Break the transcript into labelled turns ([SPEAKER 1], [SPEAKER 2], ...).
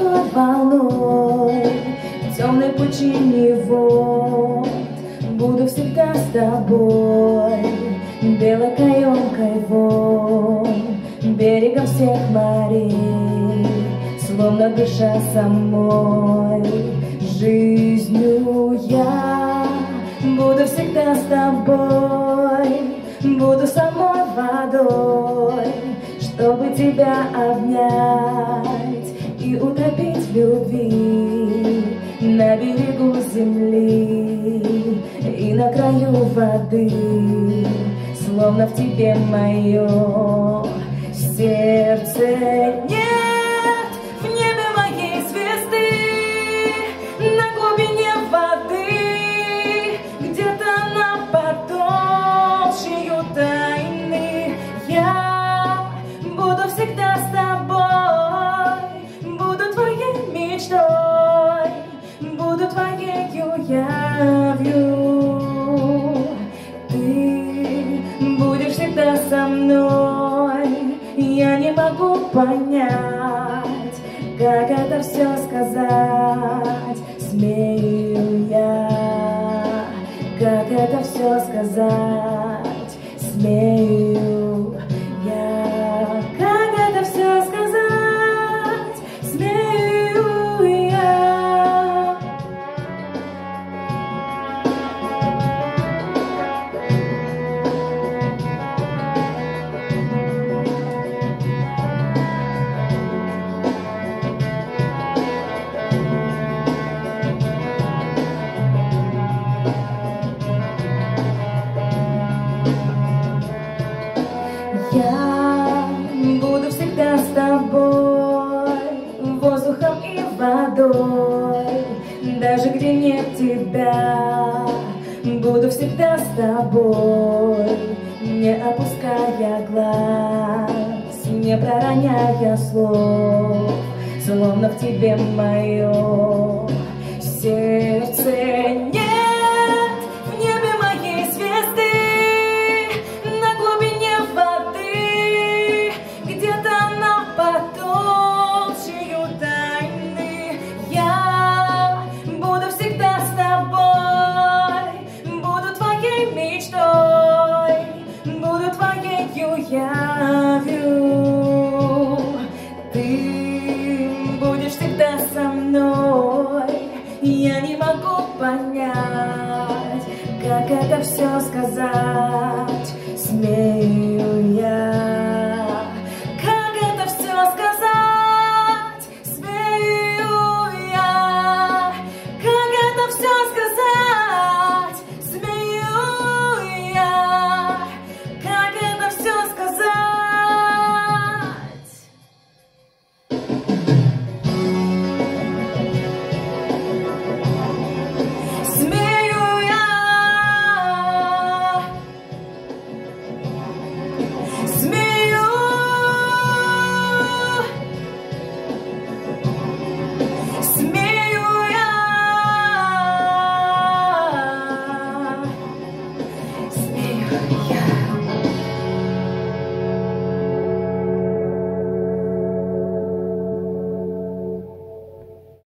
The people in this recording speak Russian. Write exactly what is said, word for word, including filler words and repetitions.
[SPEAKER 1] одной волной в темной пучине вод. Буду всегда с тобой, белой каемкой вон, берегом всех морей, словно дыша самой жизнью я. Буду всегда с тобой, буду самой водой, чтобы тебя обнять и утопить в любви на берегу земли и на краю воды, словно в тебе мое сердце. Нет в небе моей звезды, на глубине воды, где-то на потолщею тайны. Я буду всегда с тобой, буду твоей мечтой, буду твоею явью. Ты будешь всегда со мной. Я не могу понять, как это все сказать. Смею я, как это все сказать. Смею я, как это все сказать. Смею я. Я буду всегда с тобой, воздухом и водой, даже где нет тебя. Буду всегда с тобой, не опуская глаз, не пророняя слов, словно в тебе мое сердце.